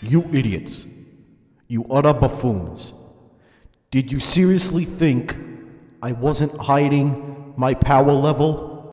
You idiots. You utter buffoons. Did you seriously think I wasn't hiding my power level?